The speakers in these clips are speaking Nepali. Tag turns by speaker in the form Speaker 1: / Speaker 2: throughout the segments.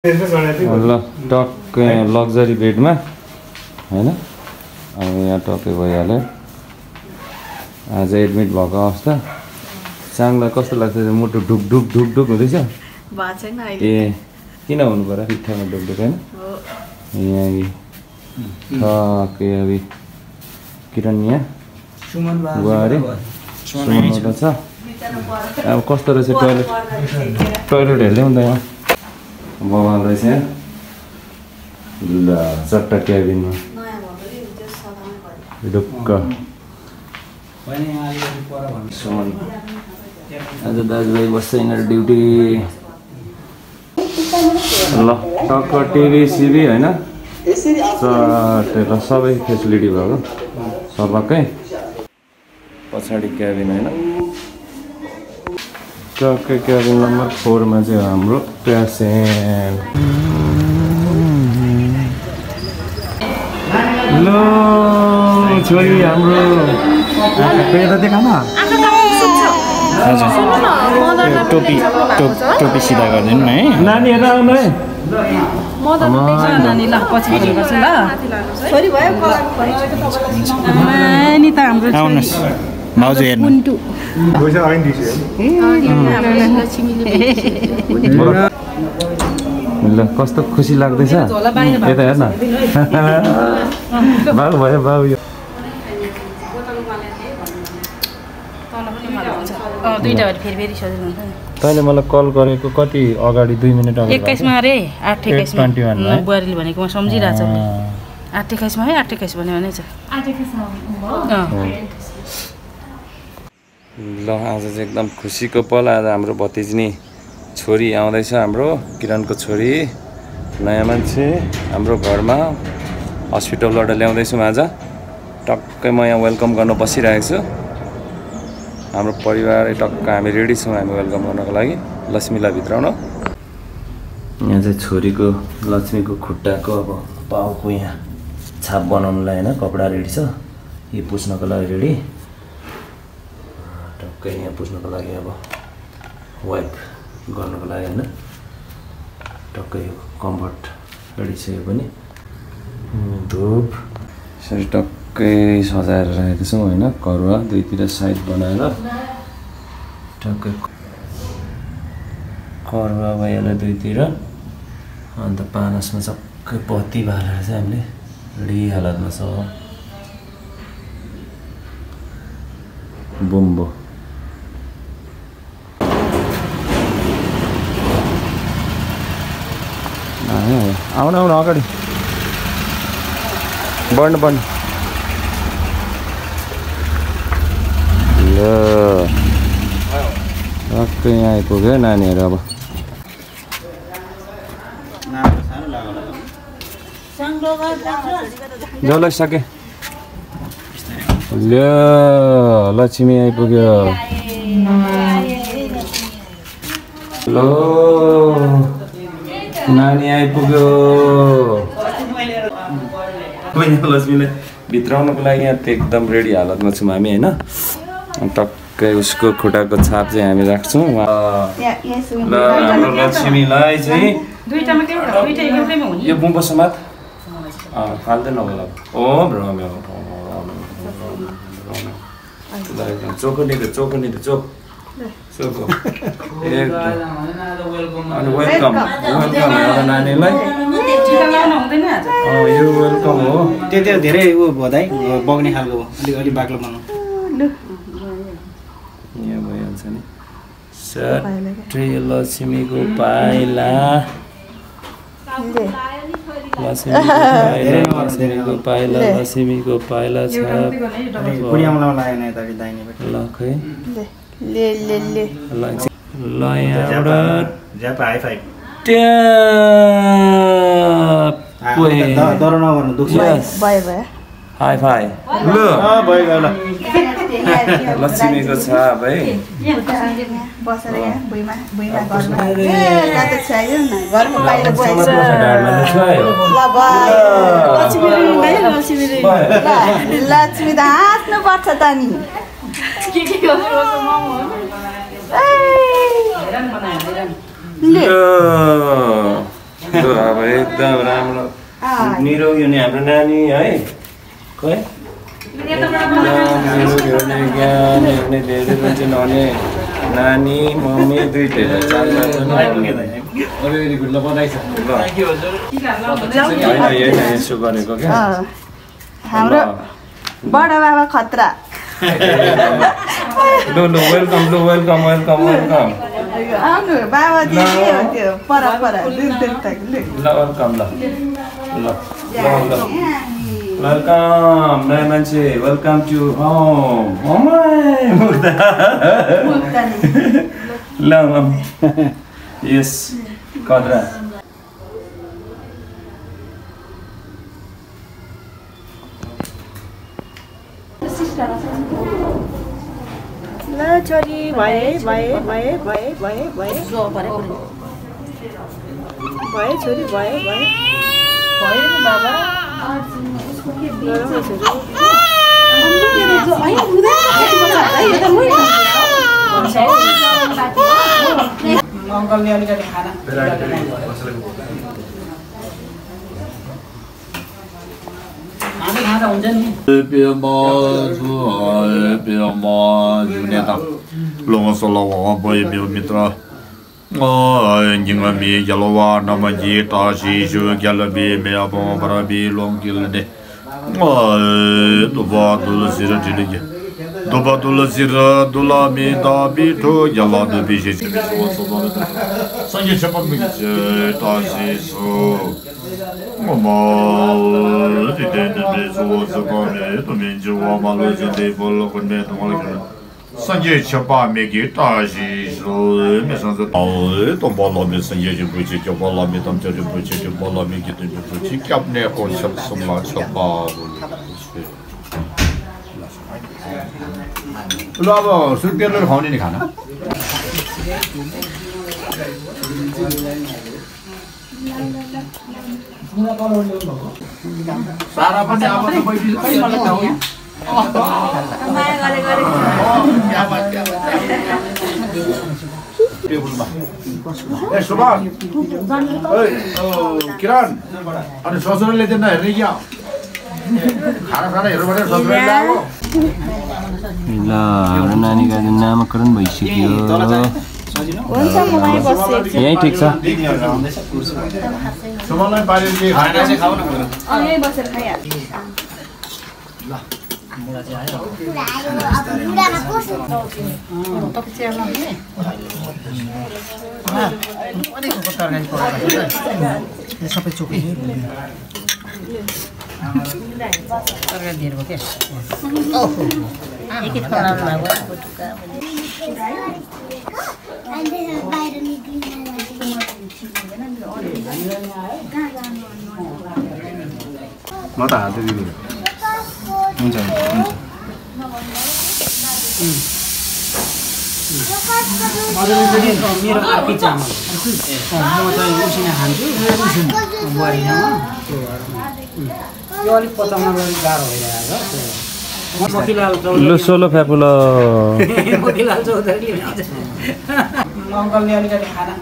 Speaker 1: ल टक्कै लग्जरी बेडमा हैन अब यहाँ टक्कै भइहाल्यो आज एडमिट भएको अवस्था चाङलाई कस्तो लाग्छ मुटु ढुक ढुक ढुक ढुक हुँदैछ ए किन हुनु पर्यो ठिकठाकमा ढुक ढुक हैन यहाँ टक्कै अब किरण यहाँ गुहारे सुमन छ अब कस्तो रहेछ टोइलेट हेर्दै हुँदा यहाँ बवाल रहेछ ल चट्टा क्याबिनमा ढुक्क सुमन आज दाजुभाइ बस्छ यिनीहरू ड्युटी ल टक्क टिभी सिभी होइन ल सबै फेसिलिटी भएको सबकै पछाडि क्याबिन होइन टक्कै क्याबिन नम्बर 4 मा चाहिँ हाम्रो पेसेन्ट ल छोरी हाम्रो
Speaker 2: टोपी सिधा गरिदिनु न है
Speaker 1: नानीहरू आउनु है
Speaker 2: आउनुहोस् भाउजू हेर्नु
Speaker 1: ल कस्तो खुसी लाग्दैछ यता हेर्न बाउ भयो बाउ यो तैँले मलाई कल गरेको कति अगाडि 2 मिनेट अगाडि
Speaker 3: 21 मा रे 8:21 मा बुहारीले भनेको म सम्झिरहेछ 8:21 मा है 8:21 भने छ 8:21
Speaker 1: ल आज चाहिँ एकदम खुसीको पल आज हाम्रो भतिजनी छोरी आउँदैछ हाम्रो किरणको छोरी नयाँ मान्छे हाम्रो घरमा हस्पिटलबाट ल्याउँदैछौँ आज टक्कै म यहाँ वेलकम गर्न बसिरहेको छु हाम्रो परिवार टक्क हामी रेडी छौँ हामी वेलकम गर्नको लागि लक्ष्मीलाई भित्राउन यहाँ चाहिँ छोरीको लक्ष्मीको खुट्टाको अब पाउको यहाँ छाप बनाउनुलाई होइन कपडा रेडी छ यो पुस्नको लागि रेडी टक्कै यहाँ पुस्नको लागि अब वाइप गर्नको लागि होइन टक्कै यो कम्फर्ट रेडी छ यो पनि धुप यसरी टक्कै सजाएर राखेको छौँ होइन करुवा दुईतिर साइड बनाएर टक्कै करुवा भइहाल्यो दुईतिर अन्त पानसमा सबै पत्ती बालेर चाहिँ हामीले रेडी हालतमा छ बुम्बो आउनु आउनु अगाडि बढ्नु बढ्नु ल टक्कै यहाँ आइपुग्यो नानीहरू अब जसलाई सके ल लक्ष्मी आइपुग्यो ल नानी आइपुग्यो लक्ष्मीलाई भित्राउनुको लागि यहाँ एकदम रेडी हालतमा छौँ हामी होइन टक्कै उसको खुट्टाको छाप चाहिँ हामी राख्छौँ ल हाम्रो लक्ष्मीलाई चाहिँ यो बुम्बो समात फाल्दैन होला ओम रम्यो चोखो निधो चोखो निधो चोक चोखो अनि वेलकम वेलकम नानीलाई यो वेलकम हो
Speaker 2: त्यो धेरै ऊ बधाई बग्ने खालको अलि बाक्लो बनाउनु
Speaker 1: यहाँ भइहाल्छ नि सट्टै लक्ष्मीको पाइला लक्ष्मीको पाइला लक्ष्मीको पाइला छ ल खै ल हाई फाई ल लक्ष्मीको छाप है
Speaker 4: लक्ष्मी त हाँस्नु पर्छ त नि
Speaker 1: अब एकदम राम्रो निरोगी हुने हाम्रो नानी है खै निरोगी हुने ज्ञानी हुने धेरै मान्छे नहुने नानी मम्मी दुईटै यसो गरेको क्या
Speaker 4: हाम्रो बडा बाबा खतरा
Speaker 1: लु वेलकम
Speaker 4: आउनु बाबाजी के हो त्यो पर दूर तक
Speaker 1: ल वेलकम वेलकम नयाँ मान्छे वेलकम टु होम ल यस कदरा
Speaker 4: ल छोरी भए छोरी भए नि बाबा
Speaker 2: अङ्कलले अलिकति खाना खाँदा हुन्छ नि
Speaker 5: मित्र Nyingami Yalova Namaji Tashi Shu Galabi Meabo Barabi Long Gilde Duba Dula Sira Diligi Duba Dula Sira Dula Mi Dabi to Yala the Bishi Sanji Chapak Tashi Su Mama Didn't Zakone to Minju Malu de Bolo Convent Molecule Sanjay Chapa make it Tashi, so Miss on the Tower, don't follow me, Sanjay Bridget, your Bola, me, don't tell you, Bridget, your Bola, make it into Bridget, cap neck or some much about. Lava, should be a little honey in Hana. Sarah, but Suban, Kiran, and social legend, Riga.
Speaker 1: नानीको नामकरण भइसक्यो
Speaker 4: हुन्छ मलाई बसेको
Speaker 1: यही ठिक छ
Speaker 5: सुमनलाई पारेर के खाना चाहिँ खाऊ न
Speaker 4: यही बसेर खाइहाल्छ
Speaker 2: सबै चोक
Speaker 3: तरकारी दिएर भयो के एक खनाउनु भएको टुक्का
Speaker 1: म त हात दिनु हुन्छ
Speaker 2: मेरो अर्कै चामल म चाहिँ उसिना खान्छु बुहारीसँग यो अलिक पचाउन गाह्रो भइरहेको मोतीलाल
Speaker 1: लु सोलो फ्यापुलो
Speaker 2: मोतीलाल चौधरीले अङ्कलले अलिकति खाना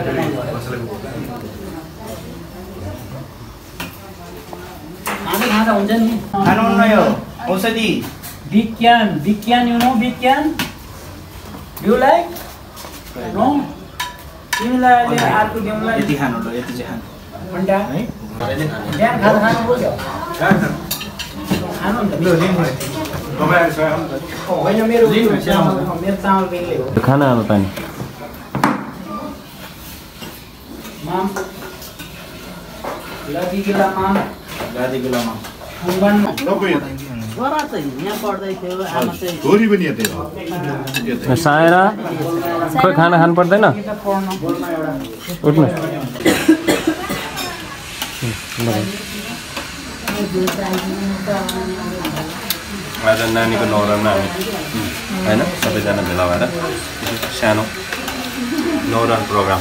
Speaker 2: खाँदा हुन्छ नि खानुहुन्न यो औषधि विज्ञान यु नो विज्ञान यु लाइक नो तिमीलाई अहिले अर्को दिउँलाई यति खानु ल यति चाहिँ खानु अन्डा है बिहान खानु पर्छ खानु नि होइन मेरो चामल बेग्लै हो
Speaker 1: खाना अब पानी
Speaker 2: माम लादी गिलामा
Speaker 5: छोरी पनि यतै हो
Speaker 1: साएर खोइ खाना खानु पर्दैन उठ्नु आज नानीको न्वारानमा हामी होइन सबैजना भेला भएर सानो न्वारान प्रोग्राम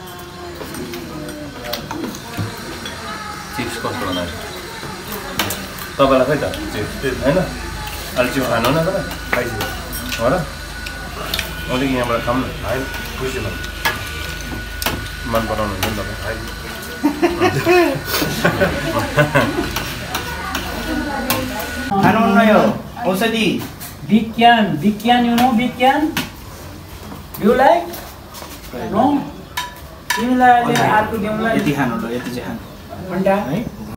Speaker 1: चिप्स कस्तो बनायो तपाईँलाई खै त होइन अलि चाहिँ खानु न तर खाइसक्यो हो र अलिक यहाँबाट खाऊँ न है खुसी भयो मन पराउनुहुन्छ नि तपाईँ है
Speaker 2: खानुहुन्न यो औषधि विज्ञान विज्ञान यु नो विज्ञान यु लाइक नो तिमीलाई अहिले अर्को दिउँला यति खानु ल यति चाहिँ खानु अन्डा है